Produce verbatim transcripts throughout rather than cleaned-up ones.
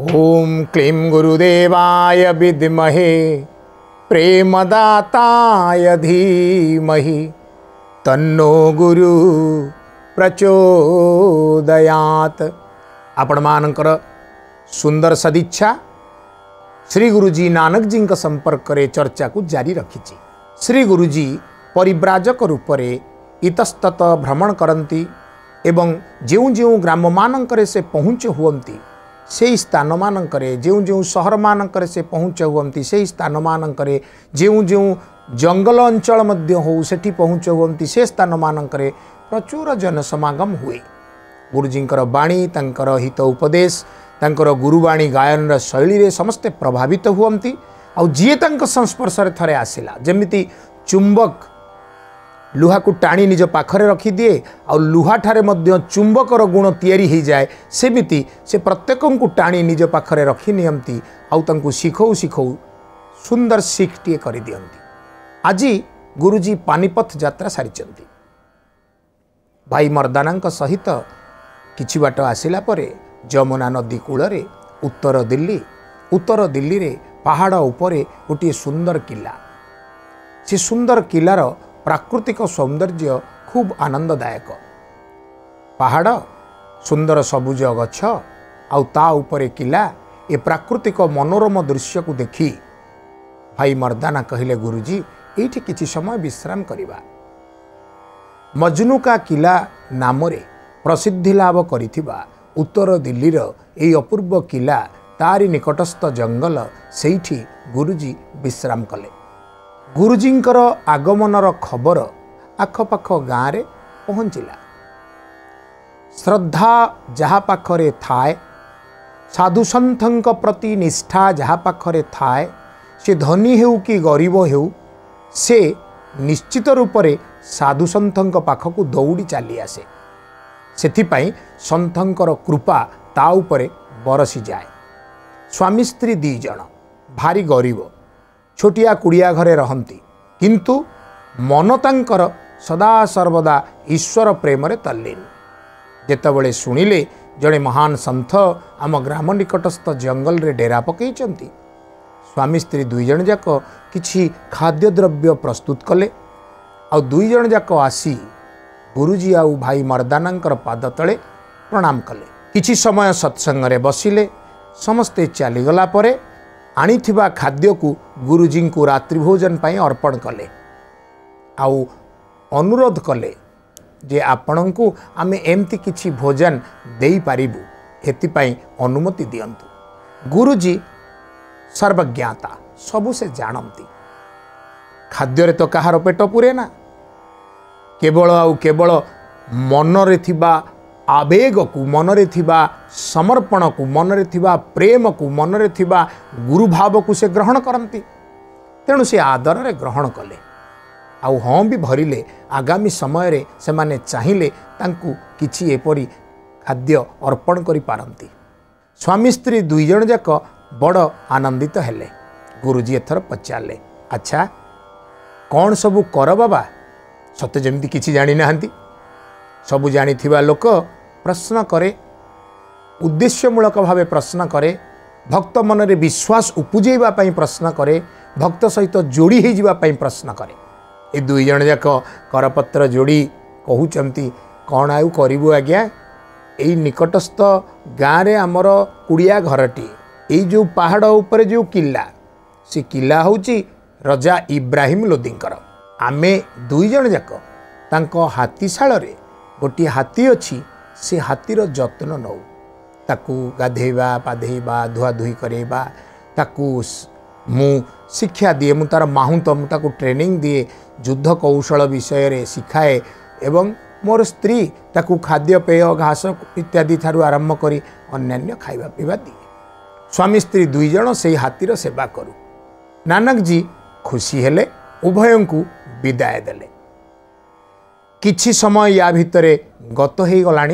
ओम क्लीं गुरुदेवाय विद्महे प्रेमदाताय धीमहि तन्नो गुरु प्रचोदयात्। आपण मानकर सुंदर सदिच्छा श्री गुरुजी नानक जी संपर्क रे चर्चा को जारी रखी। श्री गुरुजी परिव्राजक रूप से इतस्तत भ्रमण करती एवं जो जो ग्राम मानकरे से पहुँच हुअंती से स्थान मानकरे जो जो सहर मानकरे से पहुँच हुअंती से स्थान मानकरे जो जो जंगल अंचल मध्य हो सेठी पहुँच हुअंती से स्थान मानकरे प्रचुर जनसमागम हुए। गुरुजींकर बाणी तांकर हित उपदेश तांकर गुरुवाणी गायन शैली रे समस्ते प्रभावित हुअंती। आ जी तांक संस्पर्श थरे आसिला जमिति चुंबक लुहा को टाणी निज पाखरे रखी दिए आ लुहा ठारे मध्य चुंबकर गुण तैयारी हो जाए सेमिति से प्रत्येक को टाणी निज पाखरे रखी नियंती आउ तांकु शिखौ शिखौ सुंदर शिख टीए करि दियंती। आज गुरुजी पानीपथ यात्रा सारिचंती। भाई मर्दानांक सहित किछि बाट आसिला परे जमुना नदी कूल रे उत्तर दिल्ली उत्तर दिल्ली रे पहाड़ उपरे गोटे सुंदर किला। से सुंदर किलार प्राकृतिक सौंदर्य खूब आनंददायक। पहाड़ सुंदर सबुज गछ आउ ता उपरे किला ए प्राकृतिक मनोरम दृश्य को देखी भाई मर्दाना कहले गुरुजी एठी किछि समय विश्राम करिबा। मजनू का किला नाम रे प्रसिद्धि लाभ करिथिबा उत्तर दिल्लीर एई अपूर्व किला तारी निकटस्थ जंगल सेठी गुरुजी विश्राम कले। गुरुजींकर आगमनर खबर आखपाख गाँव में पहुँचला। श्रद्धा जहाँ पाखरे थाए साधु सन्थंक प्रति निष्ठा जहाँ पाखरे थाए से धनी हेउ कि गरीब हेउ से निश्चित रूप से साधु सन्थंक पाखकु दौड़ी चली आसे। सेथिपाई सन्थंकर कृपा ता उपरे बरसी जाए। स्वामी स्त्री दी जण भारी गरीब छोटिया कुड़िया घरे रहंती किंतु मन तांकर सदा सर्वदा ईश्वर प्रेम रे तल्लीन। जेतबळे सुनिले जड़े महान संथ आम ग्राम निकटस्थ जंगल रे डेरा पकईचंती स्वामी स्त्री दुई जण जाक किछि खाद्य द्रव्य प्रस्तुत कले आ दुई जण जाक आसी गुरुजी आउ भाई मर्दानांकर पाद तले प्रणाम कले। किछि समय सत्संग रे बसिले समस्ते चलीगला परे आनिथिबा खाद्य को गुरुजी को रात्रि भोजन पाई अर्पण कले आउ अनुरोध कले जे आपण को आमे एमती किछि भोजन देई पारिबु एतिपाई अनुमति दियंतु। गुरुजी सर्वज्ञाता सबु से जानती। खाद्य रे तो कहार पेट पुरे ना केवल आउ केवल मन रे थिबा आवेग को मन रे थिबा समर्पण को मन रे थिबा प्रेम को मन रे थिबा गुरु भाव को से ग्रहण करती। तेणु से आदर रे ग्रहण कले आउ हाँ भी भरिले आगामी समय रे से माने चाहिए तांकु किछि एपरी खाद्य अर्पण करि पारंती। स्वामी स्त्री दुई जण जाक बड़ आनंदित हेले। गुरुजी एथर पचारे अच्छा कौन सबू कर बाबा सत्य जमी किछि जानी नाहंती। सबू जानी थिबा लोक प्रश्न करे उद्देश्यमूलक भावे प्रश्न करे भक्त मन रे विश्वास उपजेबा पई प्रश्न करे भक्त सहित जोड़ी हो जावा पई प्रश्न करे। ए दुई जण जाक करपत्र जोड़ी कहउचंती कौन आउ करिबु आज्ञा एई निकटस्थ गाँव रे आमर कुड़िया घरटी एई जो पहाड़ ऊपर जो किला से किला होची रजा इब्राहिम लोदींकर। आमे दुई जण जाक तांको हाथीशाल रे गोटी हाथी अच्छी से हाथीर जत्न नौ ताकू गाधेबा पाधेबा धुआ धुई करेबा ताकू मु शिक्षा दिए मु तार माहुंत मु ताकू ट्रेनिंग दिए युद्ध कौशल विषय रे शिखाए एवं मोर स्त्री ताकू खाद्य पेय घास इत्यादि थारु आरंभ करी अन्यान्य खाइबा पीबा दिए। स्वामी स्त्री दुई जण से हाथीर सेवा करू। नानक जी खुशी हेले उभयों को विदाय देले। किछि समय या भितरे गत हो गलानी।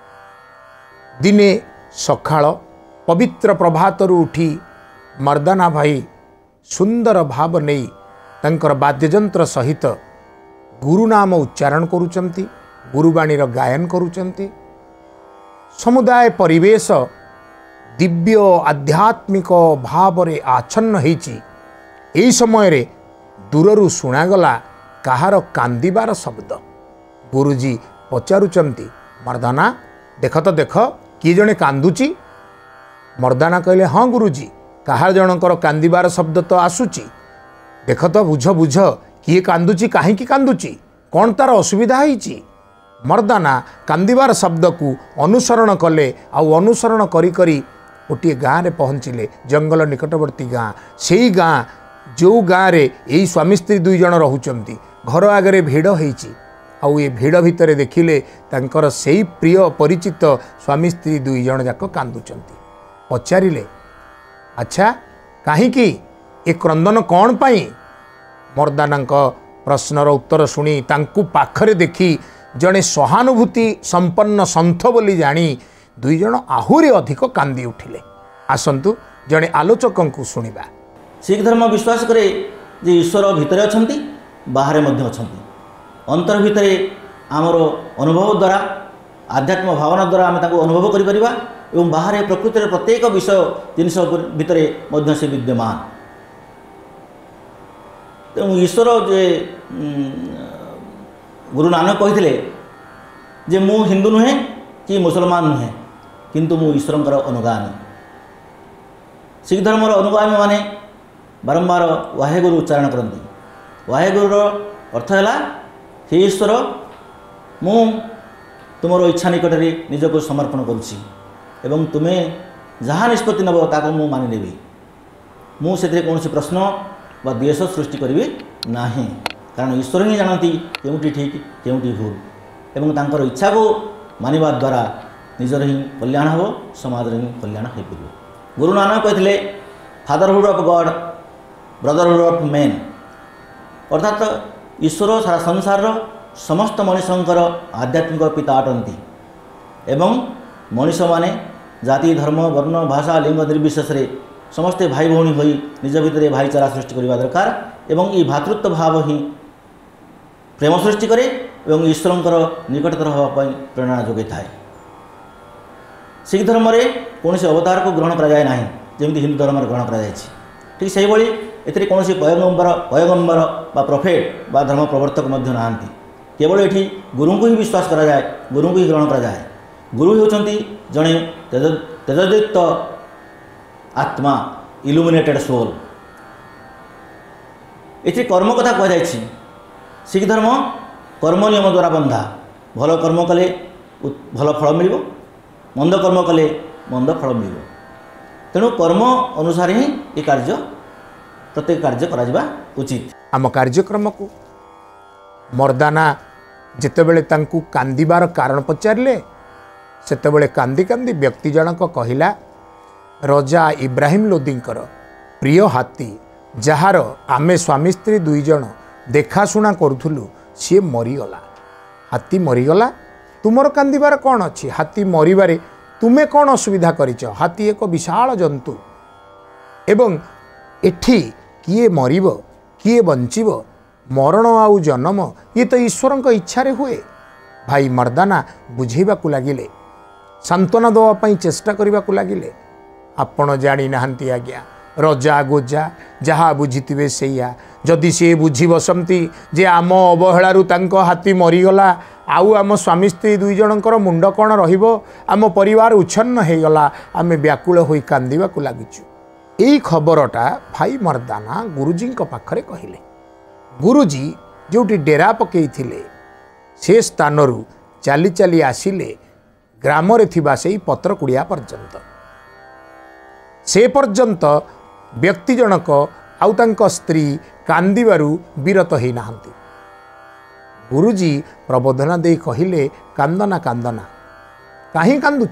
दिने सकाळ पवित्र प्रभातरु उठी मर्दाना भाई सुंदर भाव नहीं तंकर वाद्ययंत्र सहित गुरु नाम उच्चारण करुचंती गुरुवाणीर गायन करुचंती। समुदाय परिवेश दिव्य आध्यात्मिक भाव रे आच्छन्न होईची। एई समय रे दूररू शुणागला कहार कांदिबार शब्द। गुरुजी पचारुचंती मर्दाना देख तो देख किए जड़े कांदुची। मर्दाना कहले हाँ गुरुजी कहार जनकर कांदिबार शब्द तो आसुची। देख तो बुझ बुझ किए कांदुची कहीं कांदुची कौन तार असुविधा होईची। मर्दाना कांदिबार शब्द को अनुसरण कले आउ अनुसरण करी करी गोटे गाँव में पहुँचिले जंगल निकटवर्ती गाँ। से गाँ जो गाँव रे यही स्वामी स्त्री दुई जन रहुचंती घर आगे भिड़ होईची। आउ ये भिड़ भितर देखिले तांकर सेई प्रिय परिचित स्वामी स्त्री दुई जन जाक कांदुचंती। पचारिले अच्छा कहीं ए क्रंदन कौन पाई। मर्दानांक प्रश्नर उत्तर शुणी तांकु पाखरे देखी जड़े सहानुभूति संपन्न सन्थ बोली जानी दुई जन आहुरी अधिक कांदी उठिले। आसंतु जड़े आलोचकों को सुनिबा। सिख धर्म विश्वास करे जे ईश्वर भितर अछंती बाहरे मध्य अछंती। अंतर भितरे आमर अनुभव द्वारा आध्यात्म भावना द्वारा आम ताको अनुभव करि परिबा एवं बाहरे प्रकृतिर प्रत्येक विषय जिनस भितरे मध्य से विद्यमान। तेणु ईश्वर जे गुरु नानक कहिथिले जे मु हिंदू नुहे कि मुसलमान नुहे किंतु मु ईश्वरंकर अनुगामी। सिख धर्मर अनुगामी माने बारंबार वाहेगुरु उच्चारण करती। वाहेगुरुर अर्थ है हे ईश्वर मु तुमर इच्छा निकट में निजक समर्पण करुच्ची एवं तुम्हें जहाँ निष्पत्ति नब ताको मु मानि नेबी। मु से कौन प्रश्न व द्वेष सृष्टि करी नाही कारण ईश्वर ही जानती केउटी ठीक केउटी भूल एवं तांकर इच्छा को मानिबा द्वारा निजर ही कल्याण हो समाज ही कल्याण हो पार। गुरु नानक कहते fatherhood of god brotherhood of man अर्थात ईश्वर सारा संसार समस्त मनुष्यंकर आध्यात्मिक पिता अटंती एवं मनुष्य माने जाति धर्म वर्ण भाषा लिंग निर्विशेष समस्ते भाई भौणी होई निज भितर भाईचारा सृष्टि करने दरकार एवं ये भातृत्व भाव ही प्रेम सृष्टि करे एवं ईश्वरंकर निकटतर होगापी प्रेरणा जोगे थाए। सिख धर्म रे कौन अवतार को ग्रहण करा जाए नाही जमी हिंदू धर्म ग्रहण करा जाए। ठीक से भाई एथिरे कौन पयगंबर पयगंबर बा प्रॉफेट बा धर्म प्रवर्तक मध्य नाहांती। केवल एठी गुरु को ही विश्वास करा जाए गुरु को ही ग्रहण करा जाए। गुरु होचंती जड़े तेज तेजदीप्त आत्मा इल्यूमिनेटेड सोल। ये कर्म कथा कहुई। सिख धर्म कर्म नियम द्वारा बंधा भल कर्म कले भल फल मिल मंद कर्म कले मंद फल मिल। तेणु कर्म अनुसार ही ये कार्य प्रत्येक कार्य करा उचित। आम कार्यक्रम को मर्दाना जितेबले तांकु कांदिबार कारण पचारे सेतेबले कांदी कांदी व्यक्ति जनक कहिला रजा इब्राहिम लोदींकर प्रिय हाथी जार आमे स्वामी स्त्री दुई जन देखाशुना करूथुलु सी मरीगला। हाथी मरीगला तुमर कांदिबार कौन अच्छी। हाथी मरबारे तुमे कौन असुविधा करिच। हाथी एक विशाल जंतु एवं एठी किए मरिब किए बंचिब मरण आउ जन्म ये तो ईश्वर इच्छा रे हुए। भाई मर्दाना बुझेबाकू लागिले सांत्वना देवाई चेष्टा करने को लगिले। आपण जानी नाहंती आज्ञा रजा गोजा जहाँ बुझीथिबे सेया जदि सी बुझी बसंती जे आम अवहेलारू तांको हाथी मरीगला आउ आम स्वामी स्त्री दुई जनकर मुंड कौन रहिबो आम परिवार उच्छन्न हो गला आम व्याकुल होई कांदिबाकू लागिचु। एई खबरटा भाई मर्दाना गुरुजी पाखरे कहिले। गुरुजी जोटी डेरा पकेइथिले से स्थानरू चाली चाली आसिले ग्राम रे थिबा सेई पत्रकुड़िया पर्यंत। से पर्यंत व्यक्ति जनक आउ तांको स्त्री कांदिबारू विरत होई नाहंती। गुरुजी प्रबोधना दे कहिले कांदना कांदना काहे कांदुच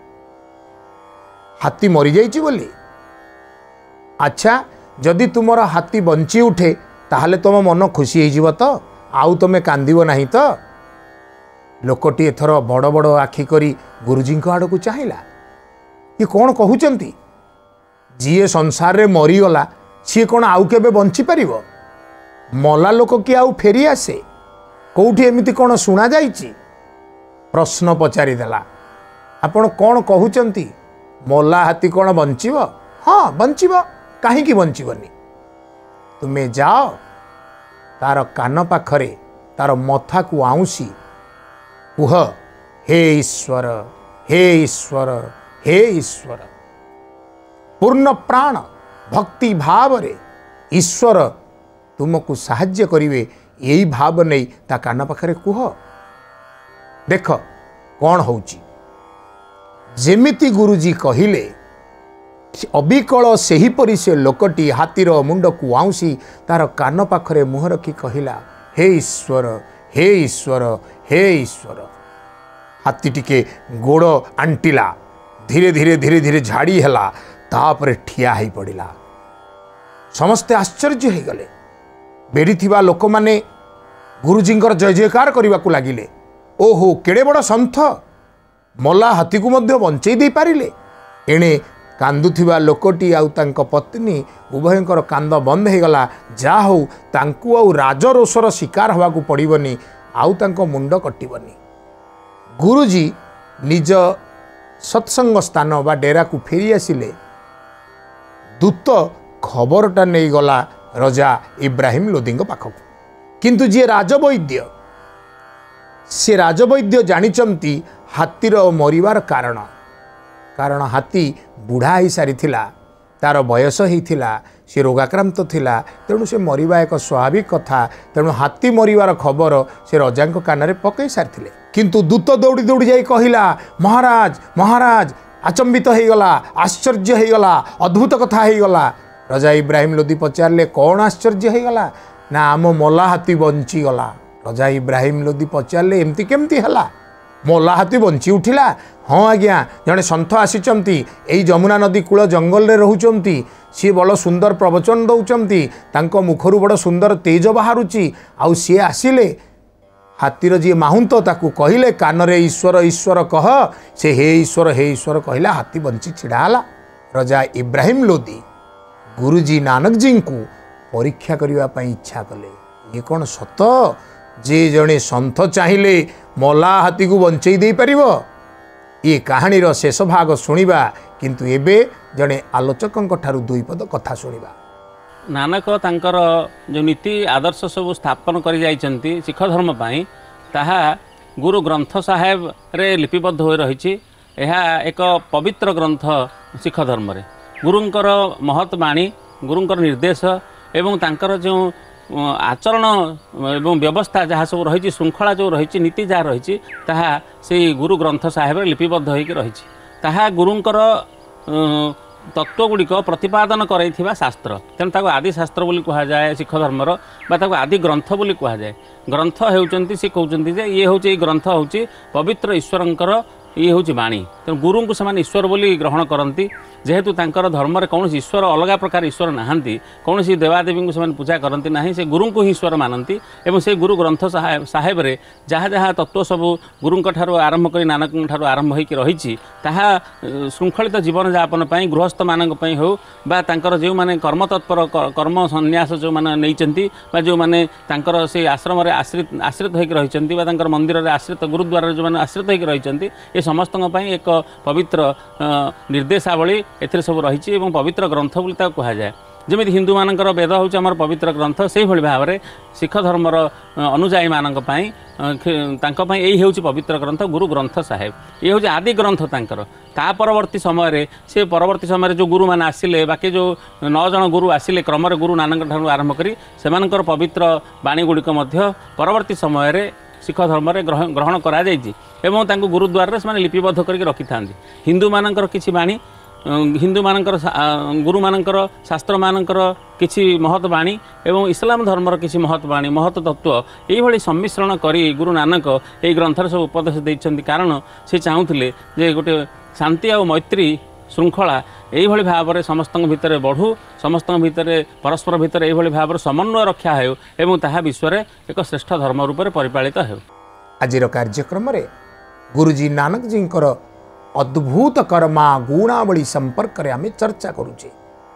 हाथी मरी जाइछि बोली। अच्छा जदि तुमर हाथी बंची उठे ताहले तुम मन खुशी हो जीव तो आउ तुम कांदिब नहीं तो। लोकटी एथर बड़ बड़ आखि करी गुरुजी आड़ को चाहिला ये कौन कहउचंती जीए संसार रे मरीगला सी कौन आउ केबे बंची परिबो। मला लोक कि आउ फेरी आसे कौटी एमिति कौन शुणा जाइछि। प्रश्न पचारि देला आपण कौन कहउचंती मला हाथी कौन बंचीब हाँ बंचीब कहीं बंचीबनी तुम्हें जाओ तार कान पाखरे तार मथा को आउंसी कुह हे ईश्वर हे ईश्वर हे ईश्वर पूर्ण प्राण भक्ति भाव रे ईश्वर तुमको साहाय्य करिवे यही भाव नहीं ता कान पाखरे कुह देख कौन होची जेमिति गुरुजी कहिले अबिकल सेही परि से लोकटी हाथीर मुंड को आउंसी तार कान पाखरे मुह रखी कहिला हे ईश्वर हे ईश्वर हे ईश्वर हाथी टिके गोड़ आंटिला धीरे धीरे धीरे धीरे झाड़ी हैला तापरे ठिया ही पड़िला समस्ते आश्चर्य हो गले बेड़ी थिबा लोक माने गुरुजींकर जय जयकार करने को लगिले ओहो केड़े बड़ सन्थ मला हाथी को मध्य बंचई दे पारिले एणे कांदुथिबा लोकटी आउ तांक पत्नी उभयंकर कांद बंद हो गला जा हो तांकु आउ राजरोषर शिकार हवा को पड़िबनी आउ तांक मुंड कटिबनी गुरुजी निज सत्संग स्थान बा डेरा को फेरी आसिले दूत खबरटा नहीं गला राजा इब्राहिम लोदी पाखक किंतु जी राजवैद्य से राजवैद्य जानिचंती हाथीर मरिवार कारण कारण हाथी बुढ़ा ही सारी तार बयस होता सी रोगाक्रांत थिला तेणु से मरिबा एक स्वाभाविक कथा तेणु हाथी मरिवार खबर से रजा कान में पकई सारी किंतु दूत दौड़ी दौड़ी जाई कहिला महाराज महाराज आचंबित हो गला आश्चर्य हो गला अद्भुत कथा हो गला राजा इब्राहिम लोदी पचारे कौन आश्चर्य हो गला ना आम मला हाथी बंची गला राजा इब्राहिम लोदी पचारे एमती केमती हला मला हाथी बंची उठिला हाँ आज्ञा जड़े सन्थ आसीचंती एई जमुना नदी कूल जंगल रे रहुचंती सी बड़ सुंदर प्रवचन दौचंती तांको मुखरु बड़ सुंदर तेज बाहरुची आउ सी आसिले हाथीर जी माहुंत ताकू कहिले कान रे ईश्वर ईश्वर कह से हे ईश्वर हे ईश्वर कहला हाथी बंची छिड़ाला राजा इब्राहिम लोदी गुरुजी नानक जी को परीक्षा करने इच्छा कले ये कौन सत जे जड़े सन्थ चाहिए मला हाथी को बंचई दे पारिबो ये कहानीर शेष भाग शुणा किंतु एबे जड़े आलोचकों ठारू दुई पद कथा शुणा नानक तांकर जो नीति आदर्श सब स्थापन कर जाइछंती सिख धर्म पाई ताहा गुरु ग्रंथ साहेब रे लिपिबद्ध हो रही यह एक पवित्र ग्रंथ सिख धर्म रे गुरुंकर महत बाणी गुरुंकर निर्देश एवं तांकर जो आचरण एवं व्यवस्था जहाँ सब रही श्रृंखला जो रही नीति जहाँ रही ताहा से गुरु ग्रंथ साहेब लिपिबद्ध होकर रही ताहा गुरुंकर तत्वगुड़िक प्रतिपादन करैथिबा शास्त्र तेणु ताको आदि शास्त्र बोली कहा जाए सिख धर्मर बा ताको आदि ग्रंथ बोली कहा जाए ग्रंथ हेउचंती से कहउचंती जे ये होची ग्रंथ होची पवित्र ईश्वरंकर ये हूँ बाणी तेणु गुरु को से ईश्वर बोली ग्रहण करती जेहेतु तांकर धर्म में कौन ईश्वर अलग प्रकार ईश्वर नहांती कौन देवादेवी को से पूजा करती ना से गुरु को ही ईश्वर मानती एवं से गुरु ग्रंथ साहेब रे जहाँ जहाँ तत्व सब गुरुं ठारू आरंभ कर नानक ठारू आरंभ होकर रही ताहा श्रृंखलित जीवन यापन गृहस्थ मानक हो बा तांकर जो माने कर्म तत्पर कर्म संन्यास जो माने नैचंती बा जो माने तांकर से आश्रम रे आश्रित आश्रित होकर रही मंदिर में आश्रित गुरुद्वार जो माने आश्रित होकर रही समस्त एक पवित्र निर्देशावली एथिरे सब रही पवित्र ग्रंथ बोली कहा जाए जमी हिंदू मानकर वेद हूँ आम पवित्र ग्रंथ से भाव में सिख धर्मर अनुजाई मानक यही हूँ पवित्र ग्रंथ गुरु ग्रंथ साहेब ये हूँ आदि ग्रंथ तांकर ता परवर्ती समय से परवर्ती समय जो गुरु मैंने आसिले बाकी जो नौ जन गुरु आसिले क्रम गुरु नानक ठारू आरंभ करी सेमानकर पवित्र बाणी गुड़िक परवर्ती समय सिख धर्म में ग्रहण करा एवं तांको गुरुद्वार से लिपिबद्ध करके रखि था हिंदू मानकर किछि बाणी हिंदू मानकर गुरु मानकर शास्त्र मानकर किछि महत बाणी एवं इस्लाम धर्मर किछि महत बाणी महत तत्व यही सम्मिश्रण करी गुरु नानक ये ग्रंथर सब उपदेश देइछन्ति कारण से चाहूले जे गोटे शांति आ मैत्री श्रृंखला यही भाव में समस्त भितर बढ़ू समस्त भितर परस्पर भितर यही भाव में समन्वय रक्षा हो एवं ताहा विश्व में एक श्रेष्ठ धर्म रूप में परिपालित हो। आज कार्यक्रम में गुरुजी नानक जी अद्भुत कर्मा गुणावली संपर्क में आम चर्चा करुचे।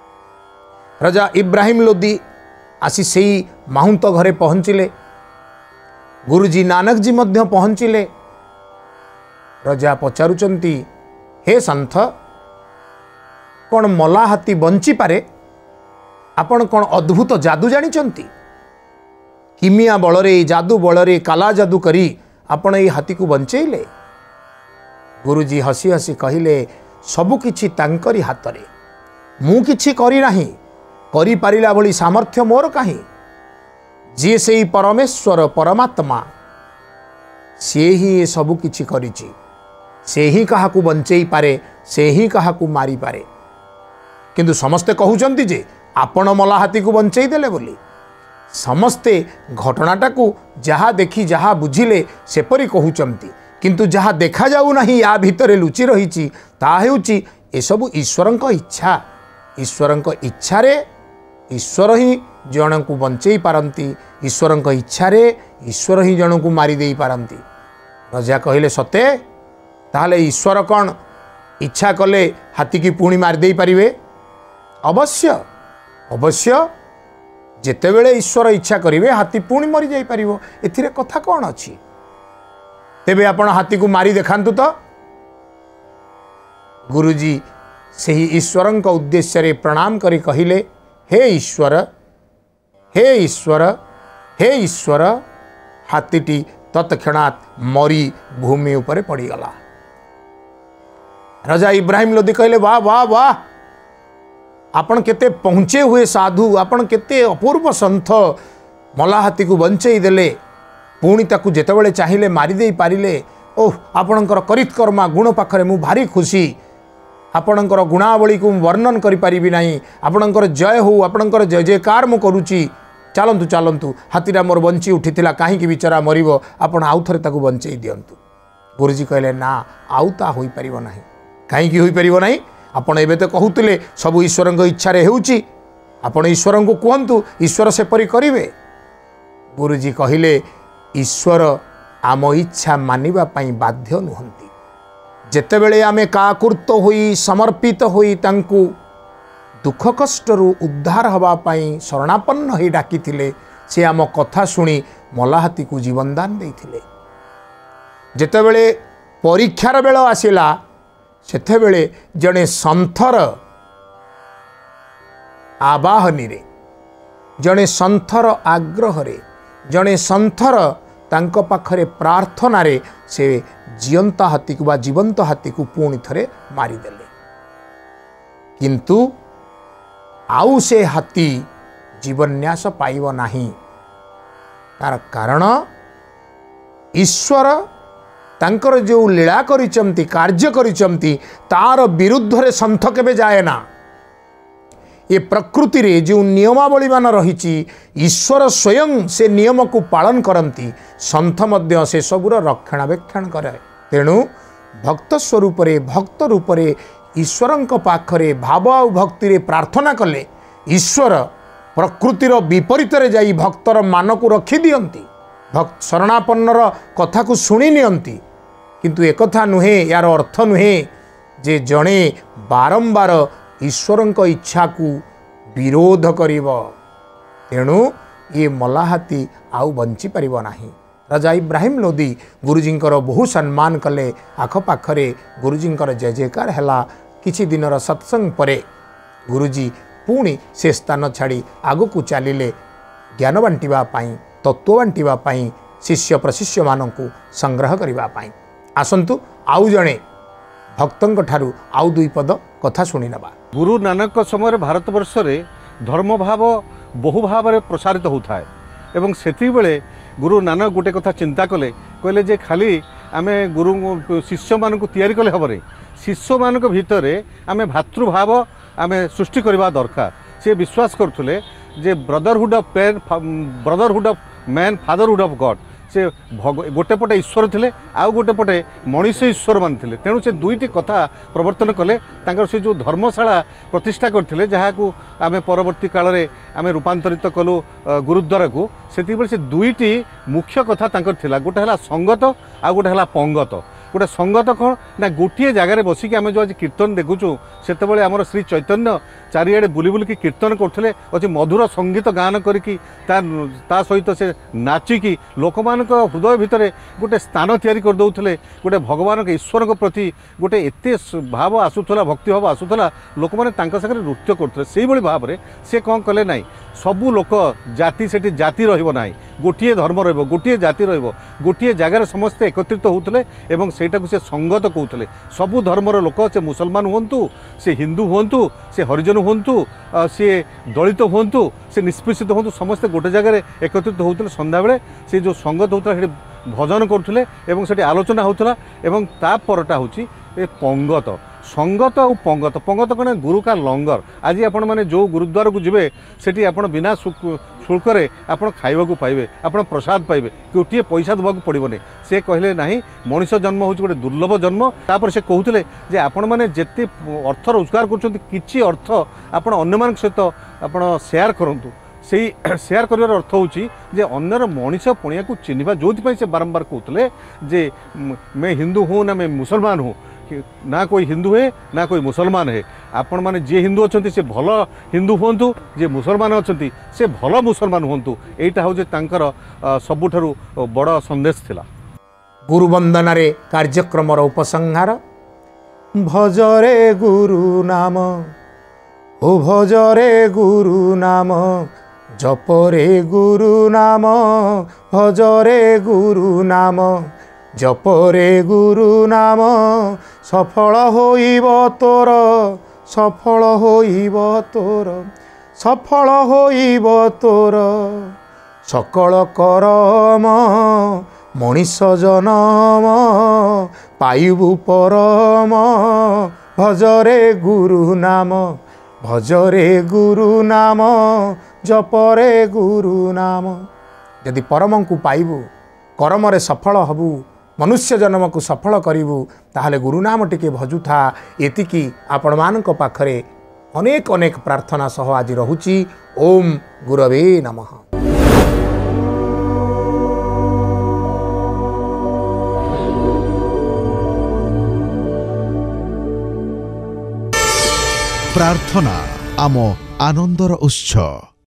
राजा इब्राहिम लोदी आसी से माहुंत घरे पहुँचिले गुरुजी नानक जी मध्य पहुँचिले राजा पचारुचंती हे संथ कौन मला हाथी बंची पारे आपण कौन अद्भुत जादू जानिचंती किमिया बलरे जादू बलरे काला जादू करी आपण ये हाथी को बंचेले गुरुजी हसी हसी कहिले सबुकिछि तांकरी हातरे मु किछि करी नाही करी पारिला भली सामर्थ्य मोर काहे जी से परमेश्वर परमात्मा से ही सबु किछि करिछि से ही कहा को बंचेई पारे से ही कहा को मारी पारे किंतु समस्ते कहउचंती जे आपण मला हाथी को बंचेई देले बोली समस्ते घटनाटा को जहाँ देखी जहाँ बुझिले सेपरी कहउचंती किंतु जहाँ देखा जाऊ नहीं या भितरे लुचि रही ता हेउची ए सब ईश्वरंक इच्छा ईश्वरंक इच्छा रे ईश्वर ही जन को बंचेई पारंती ईश्वरंक इच्छा रे ईश्वर ही जन को मारी देई पारंती राजा कहले सते ताहले ईश्वर कौन इच्छा कले हाथी की पुणी मारी देई पारिबे अवश्य अवश्य जेतेबेले ईश्वर इच्छा करिवे हाथी पुणी मरी जाई पारिबो एथिरे कथा कौन अछि तेबे आपण हाथी को मारी देखांतु तो गुरुजी सही ईश्वरंक उद्देश्य रे प्रणाम करी कहिले हे ईश्वर हे ईश्वर हे ईश्वर हाथीटी तत्क्षणात मरी भूमि उपरे पड़ीगला राजा इब्राहिम लोधी कहले वाह वाह वाह आपण केते पहुँचे हुए साधु आपण केते अपूर्व संथ मला हाथी को बंचेई देले पुणी ताकू जेतेबेले चाहिए मारिदे पारिले ओह आपणकर करितकर्मा गुण पाखरे मु भारी खुशी आपणकर गुणावली को वर्णन करि परिबि नाही आपणकर जय हो आपणकर जय जयकार मु करूची चलंतु चलंतु हाथीरा मोर बंची उठिथिला काहे कि बिचारा मरिबो आपण आउ थरे ताकू बंचेई दियंतु गुरुजी कहले ना आउ ता होई परिबो नाही काहे कि होई परिबो नाही आपण एबे तो कहउतले सब ईश्वरंक इच्छा रे हेउची आपण ईश्वरंक कहंतु ईश्वर से परि करिवे गुरुजी कहिले ईश्वर आम इच्छा मानिबा पई बाध्य नुहंती जेतेबेले आमे काकुर्त होई समर्पित होई तांकु दुख कष्ट रु उद्धार हवा पई शरणापन्न होई डाकिथिले से आम कथा सुनी मला हाथी को जीवन दान देइथिले जेतेबेले परीक्षार बेଳ आसिला सेतेबेले जणे संथर आवाहनी रे जणे संथर आग्रह रे जणे संथर तांको पाखरे प्रार्थना रे से जीवंत हाथी को बा जीवंत हाथी को पुणी थरे मारिदेले किंतु आउ से हाथी जीवन्यास पाइब नाही तार कारण ईश्वर तांकर जो लीला करिचंती कार्य करिचंती तार विरुद्ध रे संथ केबे जाए ना ये प्रकृति रे जो नियमावली मान रही ईश्वर स्वयं से नियम को पालन करती संथ मध्य से सबुर रक्षणाबेक्षण करे तेणु भक्त स्वरूप रे भक्त रूप रे ईश्वरंक पाखरे भाव आ भक्ति रे प्रार्थना कले ईश्वर प्रकृतिर विपरीत रे जाई भक्तर मान को रखी दियंती भक्त शरणापन्नर कथा को शुणी नियंती किंतु एक कथा नुहे यार अर्थ नुहे जे जणे बारंबार ईश्वरंक इच्छा को विरोध करिव तेणु ये मला हाथी आउ बंची परिव नाही राजा इब्राहिम लोधी गुरुजींकर बहु सम्मान कले आखपाखरे गुरुजींकर जय जयकार हैला किछि दिनर सत्संग परे गुरुजी पुणी से स्थान छाड़ी आगकू चलिले ज्ञान बांटिबा पाई तत्व बांटिबा पाई शिष्य प्रशिष्य मानकू संग्रह करिबा पाई आसंतु आउ जणे भक्तंक ठारू आउ दुई पद कथा शुणी नबा गुरु नानक समय भारत वर्ष रे धर्म भाव बहु भाव में प्रसारित होता है एवं सेति बेले गुरु नानक गोटे कथा चिंता कले कहले जे खाली आमे गुरु शिष्य मान को तैयारी कले हबरे शिष्य मान भितर आमे भातृभाव आमे सृष्टि करबा दरकार से विश्वास करथुले जे brotherhood of pain brotherhood of man fatherhood of god से गोटे पटे ईश्वर थिले आउ गोटे पटे मनीष ईश्वर मान थिले तेणु से दुईटी कथा प्रवर्तन कले तांकर से जो धर्मशाला प्रतिष्ठा करथिले जहाँ को आमे परवर्ती काल रे आमे रूपांतरित कलु गुरुद्वारा को सेति से दुईटी मुख्य कथा तांकर थिला गोटे हला संगत आ गोटे हला पंगत गोटे संगत कौन ना गोटे जगार बसिक आम जो आज कीर्तन देखुचु से आम श्री चैतन्य चारिड़े बुली बुलिकी कीर्तन करते अच्छे मधुर संगीत गान करी सहित से नाचिकी लोक मान हृदय भितर गोटे स्थान तैयारी कर दौले गोटे भगवान के ईश्वर के प्रति गोटे एत भाव आसूला भक्ति भाव आसूला लोक मैंने सागर नृत्य करते से भाव में सी कौन कले ना सबू लोक जाति से जाति रहा गोटे धर्म रोटे जाति रोटे जगार समस्ते एकत्रित होते एवं सेटा को से संगत कहते सबू धर्मर लोक से मुसलमान हूँ से हिंदू हूँ से हरिजन हूँ सी दलित हूँ से निष्पेषित हूँ समस्ते गोटे जगार एकत्रित होते संध्या बेले से जो संगत होता है भजन करुले से आलोचना होता एवं तापरटा हूँ पंगत संगत और पंगत पंगत कौन गुरु का लंगर आज आपण मैंने जो गुरुद्वार को जीवे सेठी आपण बिना शुल्क आप खाइबा पाइबे आप प्रसाद पाइबे गोटे पैसा देवाक पड़ोनी से कहले ना मनीष जन्म हूँ गोटे दुर्लभ जन्म तापर से कहते जे आपण मैंने जिते अर्थ रोजगार कर अर्थ आपण अन्य सहित आप सेयार करूँ से सेयार कर अर्थ हूँ जे अन्यर मनीष पुणिया को चिन्हवा जो से बारंबार कहते जे मैं हिंदू हूँ ना मैं मुसलमान हूँ ना कोई हिंदू है ना कोई मुसलमान है आपण माने जे हिंदू अच्छा से भल हिंदू हूँ जे मुसलमान अच्छा से भल मुसलमान हूँ यहाँ हूँ तांकर सबुठारु बड़ संदेश थिला। गुरुवंदन कार्यक्रम उपसंहार भजरे गुरु नाम ओ भजरे गुरु नाम जपरे गुरु नाम भजरे गुरु नाम जपरे गुरु नाम सफल होइब तोर सफल होइब तोर सफल होइब तोर सकल करम मनीष जनम पाइबु परम भजरे गुरु नाम भजरे गुरु नाम जपरे गुरु नाम यदि परम को पाइबु कर्म रे सफल हबु मनुष्य जन्म को सफल करिबु ताहले गुरुनाम टिके भजुथा एतिकी आपण मानक पाखरे अनेक अनेक प्रार्थना सह आज रहुची। ओम गुरवे नमः। प्रार्थना आम आनंदर उत्स।